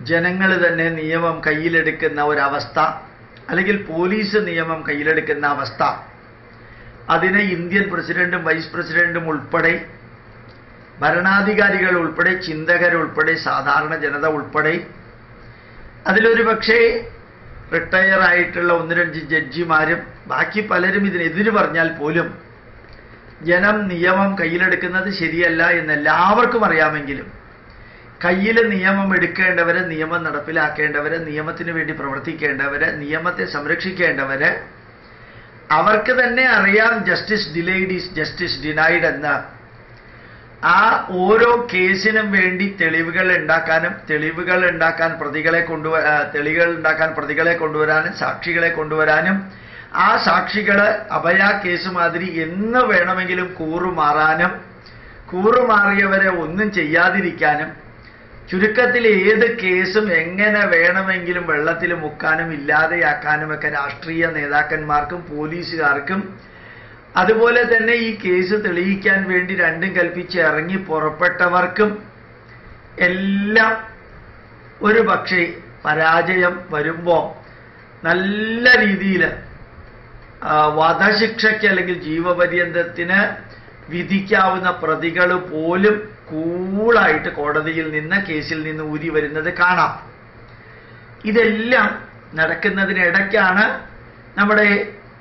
ജനങ്ങൾ തന്നെ നിയമം കയ്യിലെടുക്കുന്ന ഒരവസ്ഥ, അല്ലെങ്കിൽ പോലീസ് നിയമം കയ്യിലെടുക്കുന്ന അവസ്ഥ, അതിനെ ഇന്ത്യൻ പ്രസിഡന്റും വൈസ് പ്രസിഡന്റും ഉൾപ്പെടെ, ഭരണാധികാരികൾ ഉൾപ്പെടെ, ചിന്തകരുൾപ്പെടെ, സാധാരണ ജനത ഉൾപ്പെടെ, അതിലൊരു പക്ഷേ റിട്ടയർ ആയിട്ടുള്ള 1-2 ജഡ്ജിമാരും ബാക്കി പലരും ഇതിനെതിര് പറഞ്ഞാൽ പോലും ജനം നിയമം കയ്യിലെടുക്കുന്നത് ശരിയല്ല എന്ന് എല്ലാവർക്കും അറിയാമെങ്കിലും കയ്യിൽ നിയമം എടുക്കേണ്ടവര്, നിയമം നടപ്പിലാക്കേണ്ടവര്, നിയമത്തിന് വേണ്ടി പ്രവർത്തിക്കേണ്ടവര്, നിയമത്തെ സംരക്ഷിക്കേണ്ടവര്, അവർക്ക് തന്നെ അറിയാം justice delayed is justice denied എന്ന്. ആ ഓരോ കേസിനും വേണ്ടി തെളിവുകൾ ഉണ്ടാക്കാൻ പ്രതികളെ കൊണ്ടുവരാനും സാക്ഷികളെ കൊണ്ടുവരാനും, ആ സാക്ഷികള് അഭയ കേസ് മാതിരി എന്ന് വേണമെങ്കിലും കൂറുമാറാനും, കൂറുമാറിയവരെ ഒന്നും ചെയ്യാതിരിക്കാനും, ചുരുക്കത്തിൽ ഏത് കേസും എങ്ങനെ വേണമെങ്കിലും വെള്ളത്തിൽ മുക്കാനും ഇല്ലാതെയാക്കാനും ഒക്കെ രാഷ്ട്രീയ നേതാക്കന്മാർക്കും പോലീസുകാർക്കും, അതുപോലെ തന്നെ ഈ കേസ് തെളിയിക്കാൻ വേണ്ടി രണ്ടും കൽപ്പിച്ച് ഇറങ്ങി പുറപ്പെട്ടവർക്കും എല്ലാം ഒരു പക്ഷേ പരാജയം വരുമ്പോൾ നല്ല രീതിയിൽ വധശിക്ഷയ്ക്ക് അല്ലെങ്കിൽ ജീവപര്യന്തത്തിന് വിധിക്കാവുന്ന പ്രതികൾ പോലും കൂളായിട്ട് കോടതിയിൽ നിന്ന്, കേസിൽ നിന്ന് ഊരി വരുന്നത് കാണാം. ഇതെല്ലാം നടക്കുന്നതിനിടയ്ക്കാണ് നമ്മുടെ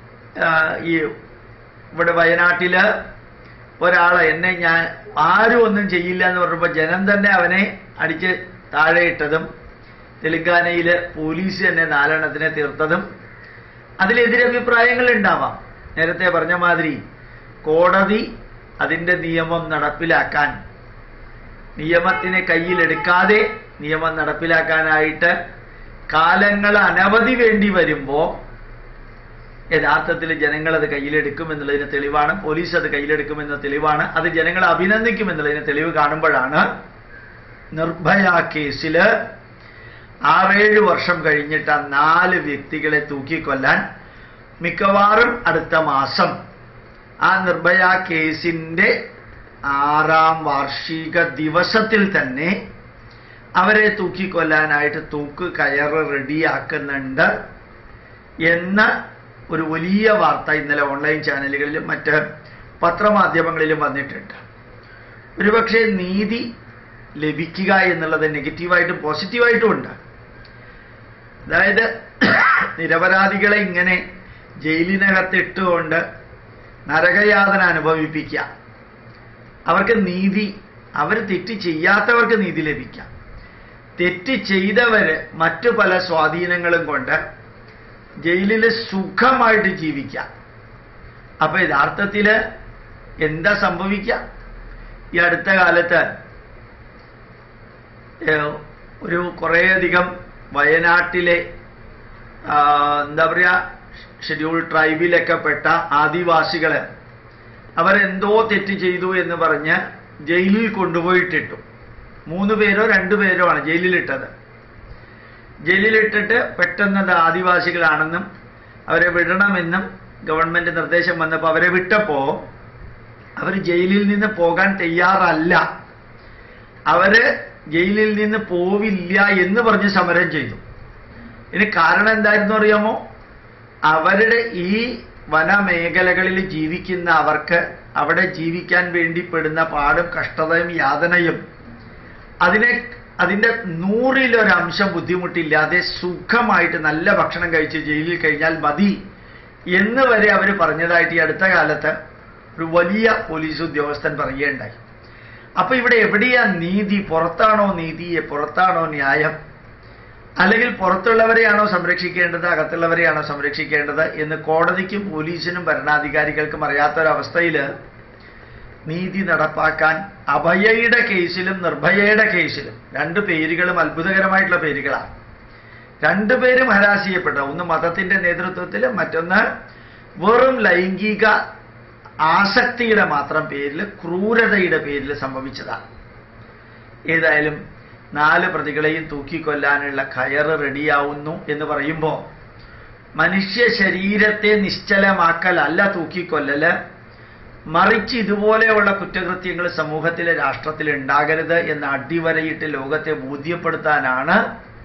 ഇവിടെ വയനാട്ടില് ഒരാളെ ഞാൻ ആരും ഒന്നും ചെയ്യില്ല എന്ന് പറഞ്ഞപ്പോൾ ജനം തന്നെ അവനെ അടിച്ച് താഴെയിട്ടതും, തെലങ്കാനയില് പോലീസ് തന്നെ 4 എണ്ണത്തിനെ തീർത്തതും, അതിലെതിരഭിപ്രായങ്ങൾ ഉണ്ടാവാം. നേരത്തെ പറഞ്ഞ മാതിരി കോടതി അതിൻ്റെ നിയമം നടപ്പിലാക്കാൻ, നിയമത്തിനെ കയ്യിലെടുക്കാതെ നിയമം നടപ്പിലാക്കാനായിട്ട് കാലങ്ങൾ അനവധി വേണ്ടി വരുമ്പോൾ യഥാർത്ഥത്തിൽ ജനങ്ങളത് കയ്യിലെടുക്കുമെന്നുള്ളതിന് തെളിവാണ്, പോലീസ് അത് കയ്യിലെടുക്കുമെന്ന തെളിവാണ്, അത് ജനങ്ങളെ അഭിനന്ദിക്കുമെന്നുള്ളതിന് തെളിവ് കാണുമ്പോഴാണ് നിർഭയ കേസില് 6-7 വർഷം കഴിഞ്ഞിട്ട് 4 വ്യക്തികളെ തൂക്കിക്കൊല്ലാൻ മിക്കവാറും അടുത്ത മാസം ആ നിർഭയ കേസിന്റെ 6ാം വാർഷിക ദിവസത്തിൽ തന്നെ അവരെ തൂക്കിക്കൊല്ലാനായിട്ട് തൂക്ക് കയറ് റെഡിയാക്കുന്നുണ്ട് എന്ന ഒരു വലിയ വാർത്ത ഇന്നലെ ഓൺലൈൻ ചാനലുകളിലും മറ്റ് പത്രമാധ്യമങ്ങളിലും വന്നിട്ടുണ്ട്. ഒരുപക്ഷെ നീതി ലഭിക്കുക എന്നുള്ളത് നെഗറ്റീവായിട്ടും പോസിറ്റീവായിട്ടും ഉണ്ട്. അതായത് നിരപരാധികളെ ഇങ്ങനെ ജയിലിനകത്തിട്ടുകൊണ്ട് നരകയാതന അനുഭവിപ്പിക്കുക, അവർക്ക് നീതി, അവർ തെറ്റ് ചെയ്യാത്തവർക്ക് നീതി ലഭിക്കാം, തെറ്റ് ചെയ്തവര് മറ്റു പല സ്വാധീനങ്ങളും കൊണ്ട് ജയിലിൽ സുഖമായിട്ട് ജീവിക്കാം. അപ്പൊ യഥാർത്ഥത്തില് എന്താ സംഭവിക്കുക? ഈ അടുത്ത കാലത്ത് ഒരു കുറേയധികം വയനാട്ടിലെ എന്താ പറയുക, ഷെഡ്യൂൾ ട്രൈബിലൊക്കെ പെട്ട ആദിവാസികള് അവരെന്തോ തെറ്റ് ചെയ്തു എന്ന് പറഞ്ഞ് ജയിലിൽ കൊണ്ടുപോയിട്ടിട്ടു. 3 പേരോ 2 പേരോ ആണ് ജയിലിലിട്ടത്. ജയിലിലിട്ടിട്ട് പെട്ടെന്നത് ആദിവാസികളാണെന്നും അവരെ വിടണമെന്നും ഗവൺമെന്റ് നിർദ്ദേശം വന്നപ്പോൾ അവരെ വിട്ടപ്പോൾ അവർ ജയിലിൽ നിന്ന് പോകാൻ തയ്യാറല്ല, അവര് ജയിലിൽ നിന്ന് പോവില്ല എന്ന് പറഞ്ഞ് സമരം ചെയ്തു. ഇതിന് കാരണം എന്തായിരുന്നു അറിയാമോ? അവരുടെ ഈ വനമേഖലകളിൽ ജീവിക്കുന്ന അവർക്ക് അവിടെ ജീവിക്കാൻ വേണ്ടി പെടുന്ന പാടും കഷ്ടതയും യാതനയും അതിൻ്റെ 100% ബുദ്ധിമുട്ടില്ലാതെ സുഖമായിട്ട് നല്ല ഭക്ഷണം കഴിച്ച് ജയിലിൽ കഴിഞ്ഞാൽ മതി എന്ന് വരെ അവർ പറഞ്ഞതായിട്ട് ഈ അടുത്ത കാലത്ത് ഒരു വലിയ പോലീസ് ഉദ്യോഗസ്ഥൻ പറയുകയുണ്ടായി. അപ്പൊ ഇവിടെ എവിടെയാ നീതി? പുറത്താണോ നീതി? പുറത്താണോ ന്യായം? അല്ലെങ്കിൽ പുറത്തുള്ളവരെയാണോ സംരക്ഷിക്കേണ്ടത്, അകത്തുള്ളവരെയാണോ സംരക്ഷിക്കേണ്ടത് എന്ന് കോടതിക്കും പോലീസിനും ഭരണാധികാരികൾക്കും അറിയാത്തൊരവസ്ഥയിൽ നീതി നടപ്പാക്കാൻ അഭയയുടെ കേസിലും നിർഭയയുടെ കേസിലും 2 പേരുകളും അത്ഭുതകരമായിട്ടുള്ള പേരുകളാണ്. 2 പേരും ഹരാസ് ചെയ്യപ്പെട്ട, ഒന്ന് മതത്തിന്റെ നേതൃത്വത്തിൽ, മറ്റൊന്ന് വെറും ലൈംഗിക ആസക്തിയുടെ മാത്രം പേരിൽ, ക്രൂരതയുടെ പേരിൽ സംഭവിച്ചതാണ്. ഏതായാലും 4 പ്രതികളെയും തൂക്കിക്കൊല്ലാനുള്ള കയറ് റെഡിയാവുന്നു എന്ന് പറയുമ്പോൾ മനുഷ്യ ശരീരത്തെ നിശ്ചലമാക്കലല്ല തൂക്കിക്കൊല്ലല്, മറിച്ച് ഇതുപോലെയുള്ള കുറ്റകൃത്യങ്ങൾ സമൂഹത്തിലെ രാഷ്ട്രത്തിൽ ഉണ്ടാകരുത് എന്ന് അടിവരയിട്ട് ലോകത്തെ ബോധ്യപ്പെടുത്താനാണ്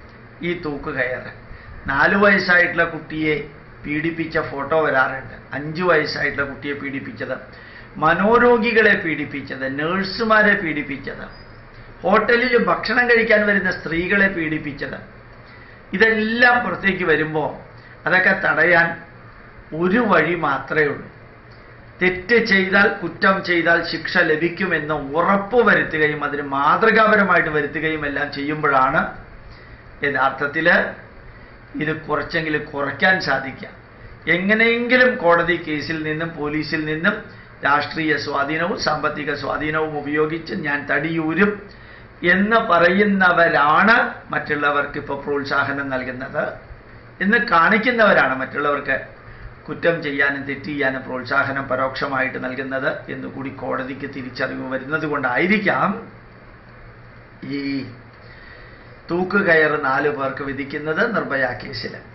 ഈ തൂക്കുകയറ്. 4 വയസ്സായിട്ടുള്ള കുട്ടിയെ പീഡിപ്പിച്ച ഫോട്ടോ വരാറുണ്ട്. 5 വയസ്സായിട്ടുള്ള കുട്ടിയെ പീഡിപ്പിച്ചത്, മനോരോഗികളെ പീഡിപ്പിച്ചത്, നേഴ്സുമാരെ പീഡിപ്പിച്ചത്, ഹോട്ടലിൽ ഭക്ഷണം കഴിക്കാൻ വരുന്ന സ്ത്രീകളെ പീഡിപ്പിച്ചത്. ഇതെല്ലാം പുറത്തേക്ക് വരുമ്പോൾ അതൊക്കെ തടയാൻ ഒരു വഴി മാത്രമേ ഉള്ളൂ. തെറ്റ് ചെയ്താൽ, കുറ്റം ചെയ്താൽ ശിക്ഷ ലഭിക്കുമെന്ന് ഉറപ്പ് വരുത്തുകയും അതിന് മാതൃകാപരമായിട്ട് വരുത്തുകയും എല്ലാം ചെയ്യുമ്പോഴാണ് യഥാർത്ഥത്തിൽ ഇത് കുറച്ചെങ്കിലും കുറയ്ക്കാൻ സാധിക്കുക. എങ്ങനെയെങ്കിലും കോടതി കേസിൽ നിന്നും പോലീസിൽ നിന്നും രാഷ്ട്രീയ സ്വാധീനവും സാമ്പത്തിക സ്വാധീനവും ഉപയോഗിച്ച് ഞാൻ തടിയൂരും എന്ന് പറയുന്നവരാണ് മറ്റുള്ളവർക്ക് ഇപ്പോൾ പ്രോത്സാഹനം നൽകുന്നത് എന്ന് കാണിക്കുന്നവരാണ് മറ്റുള്ളവർക്ക് കുറ്റം ചെയ്യാനും തെറ്റ് ചെയ്യാനും പ്രോത്സാഹനം പരോക്ഷമായിട്ട് നൽകുന്നത് എന്നുകൂടി കോടതിക്ക് തിരിച്ചറിവ് വരുന്നത് കൊണ്ടായിരിക്കാം ഈ തൂക്കുകയറ് 4 പേർക്ക് വിധിക്കുന്നത് നിർഭയ കേസിൽ.